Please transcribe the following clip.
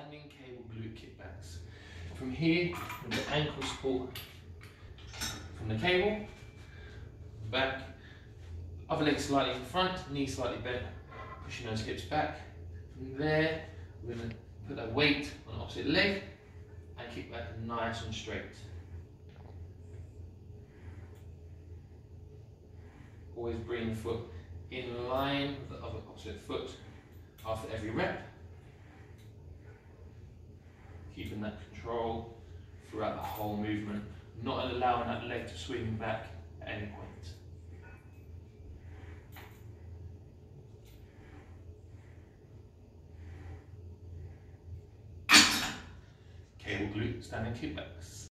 standing cable glute kickbacks. From here, with the ankle support from the cable, back, other leg slightly in front, knee slightly bent, pushing those hips back. From there, we're going to put that weight on the opposite leg and kick back nice and straight. Always bring the foot in line with the other opposite foot after every rep. Keeping that control throughout the whole movement, not allowing that leg to swing back at any point. Cable glute standing kickbacks.